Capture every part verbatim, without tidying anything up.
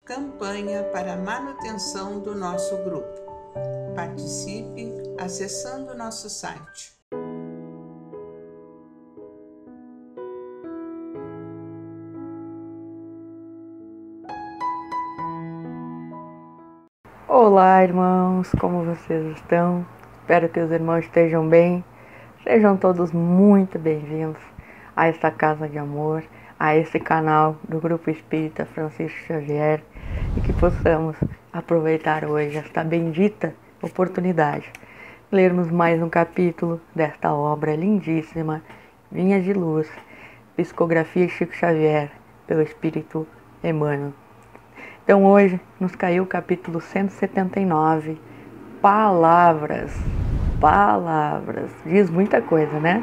campanha para a manutenção do nosso grupo. Participe acessando nosso site. Olá, irmãos, como vocês estão? Espero que os irmãos estejam bem. Sejam todos muito bem-vindos a esta casa de amor, a esse canal do Grupo Espírita Francisco Xavier, e que possamos aproveitar hoje esta bendita oportunidade, lermos mais um capítulo desta obra lindíssima, Vinhas de Luz, Psicografia Chico Xavier, pelo Espírito Emmanuel. Então hoje nos caiu o capítulo cento e setenta e nove, Palavras, Palavras, diz muita coisa, né?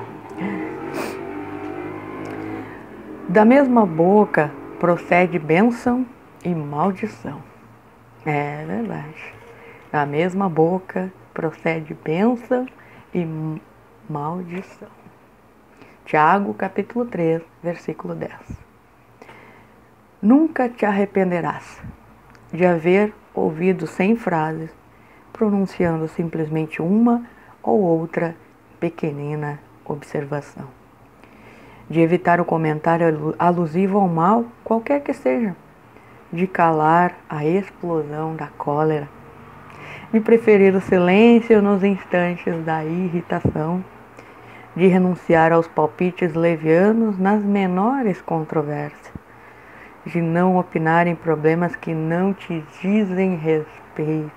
Da mesma boca procede bênção e maldição. É verdade. Da mesma boca procede bênção e maldição. Tiago, capítulo três, versículo dez. Nunca te arrependerás de haver ouvido cem frases, pronunciando simplesmente uma ou outra pequenina observação. De evitar o comentário alusivo ao mal, qualquer que seja. De calar a explosão da cólera. De preferir o silêncio nos instantes da irritação. De renunciar aos palpites levianos nas menores controvérsias. De não opinar em problemas que não te dizem respeito.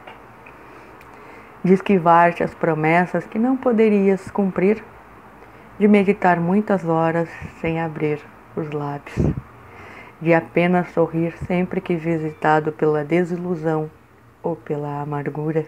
De esquivar-te as promessas que não poderias cumprir. De meditar muitas horas sem abrir os lábios. De apenas sorrir sempre que visitado pela desilusão ou pela amargura.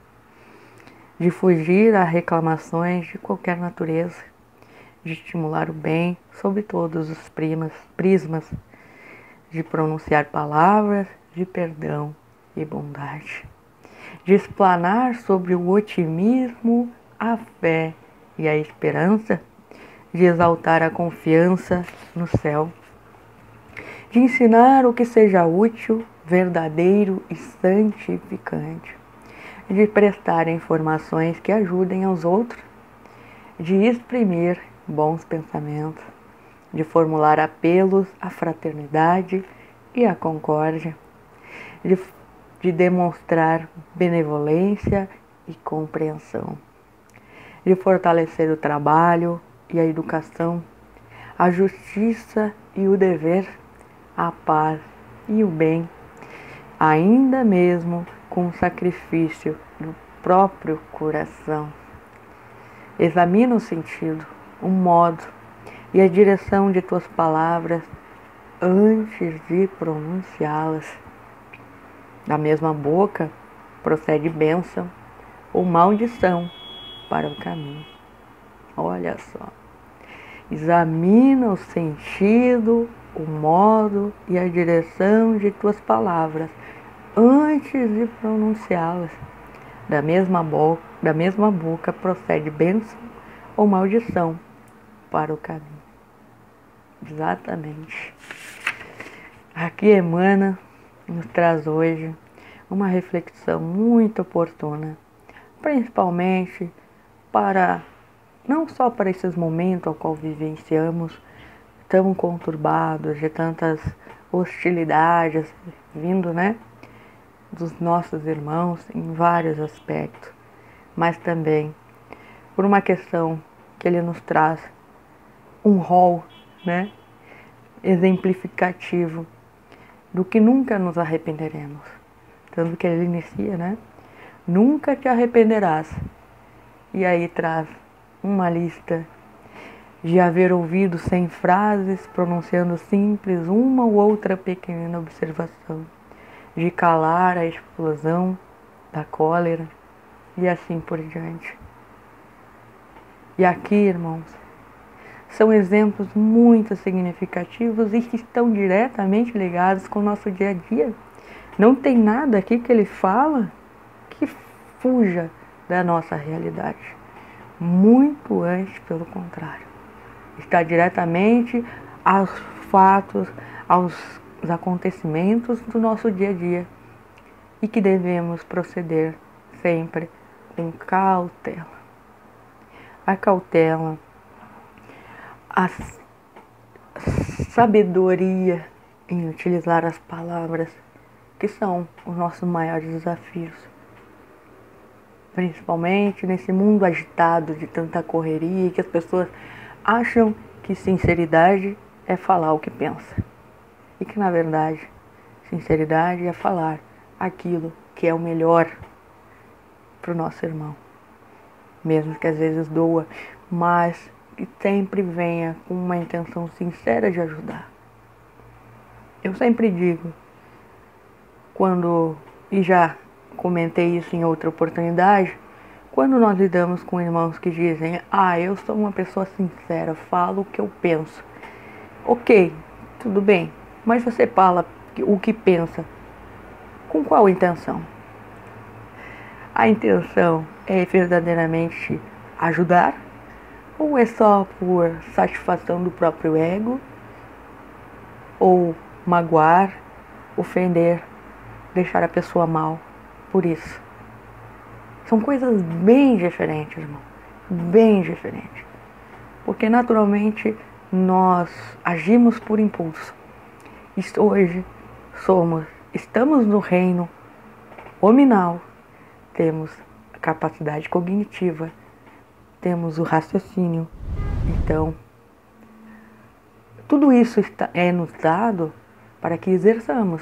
De fugir a reclamações de qualquer natureza. De estimular o bem sob todos os primas, prismas. De pronunciar palavras de perdão e bondade. De explanar sobre o otimismo, a fé e a esperança. De exaltar a confiança no céu. De ensinar o que seja útil, verdadeiro e santificante. De prestar informações que ajudem aos outros. De exprimir bons pensamentos. De formular apelos à fraternidade e à concórdia, de, de demonstrar benevolência e compreensão, de fortalecer o trabalho e a educação, a justiça e o dever, a paz e o bem, ainda mesmo com o sacrifício do próprio coração. Examina o sentido, o modo, e a direção de tuas palavras antes de pronunciá-las. Da mesma boca procede bênção ou maldição para o caminho. Olha só. Examina o sentido, o modo e a direção de tuas palavras antes de pronunciá-las. Da mesma boca, da mesma boca procede bênção ou maldição para o caminho. Exatamente. Aqui Emmanuel nos traz hoje uma reflexão muito oportuna, principalmente para, não só para esses momentos ao qual vivenciamos, tão conturbados, de tantas hostilidades vindo, né, dos nossos irmãos em vários aspectos, mas também por uma questão que ele nos traz um rol, né, exemplificativo do que nunca nos arrependeremos. Tanto que ele inicia, né? Nunca te arrependerás. E aí traz uma lista de haver ouvido cem frases, pronunciando simples uma ou outra pequena observação, de calar a explosão da cólera e assim por diante. E aqui, irmãos, são exemplos muito significativos e que estão diretamente ligados com o nosso dia a dia. Não tem nada aqui que ele fala que fuja da nossa realidade. Muito antes, pelo contrário. Está diretamente aos fatos, aos os acontecimentos do nosso dia a dia e que devemos proceder sempre com cautela. A cautela, a sabedoria em utilizar as palavras, que são os nossos maiores desafios. Principalmente nesse mundo agitado de tanta correria, que as pessoas acham que sinceridade é falar o que pensa. E que, na verdade, sinceridade é falar aquilo que é o melhor para o nosso irmão. Mesmo que às vezes doa, mas que sempre venha com uma intenção sincera de ajudar. Eu sempre digo, quando, e já comentei isso em outra oportunidade, quando nós lidamos com irmãos que dizem, ah, eu sou uma pessoa sincera, falo o que eu penso. Ok, tudo bem, mas você fala o que pensa, com qual intenção? A intenção é verdadeiramente ajudar? Ou é só por satisfação do próprio ego? Ou magoar, ofender, deixar a pessoa mal por isso? São coisas bem diferentes, irmão. Bem diferentes. Porque naturalmente nós agimos por impulso. E hoje somos, estamos no reino hominal. Temos a capacidade cognitiva, temos o raciocínio. Então, tudo isso está, é nos dado para que exerçamos.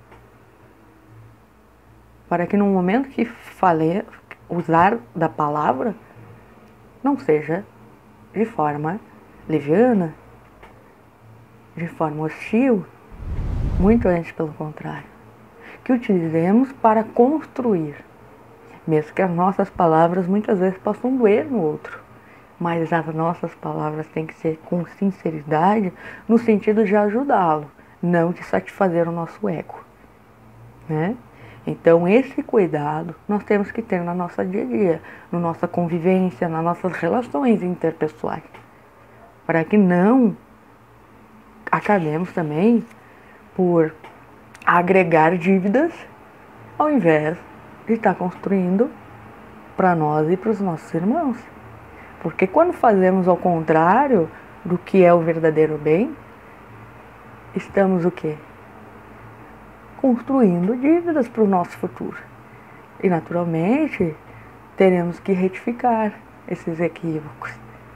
Para que no momento que fale, usar da palavra, não seja de forma leviana, de forma hostil, muito antes pelo contrário. Que utilizemos para construir. Mesmo que as nossas palavras muitas vezes possam doer no outro. Mas as nossas palavras têm que ser com sinceridade, no sentido de ajudá-lo, não de satisfazer o nosso ego, né? Então esse cuidado nós temos que ter na nossa dia a dia, na nossa convivência, nas nossas relações interpessoais, para que não acabemos também por agregar dívidas ao invés de estar construindo para nós e para os nossos irmãos. Porque quando fazemos ao contrário do que é o verdadeiro bem, estamos o quê? Construindo dívidas para o nosso futuro. E naturalmente teremos que retificar esses equívocos.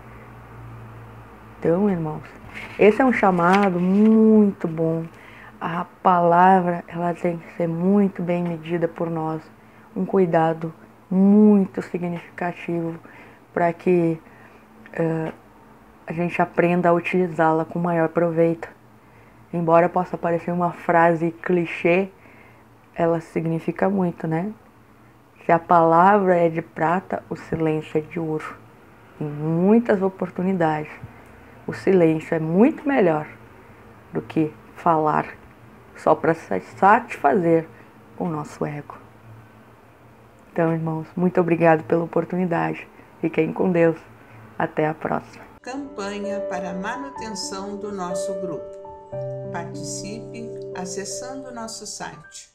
Então, irmãos, esse é um chamado muito bom. A palavra, ela tem que ser muito bem medida por nós. Um cuidado muito significativo para que uh, a gente aprenda a utilizá-la com maior proveito. Embora possa parecer uma frase clichê, ela significa muito, né? Se a palavra é de prata, o silêncio é de ouro. Em muitas oportunidades, o silêncio é muito melhor do que falar só para satisfazer o nosso ego. Então, irmãos, muito obrigado pela oportunidade. Fiquem com Deus. Até a próxima. Campanha para a manutenção do nosso grupo. Participe acessando nosso site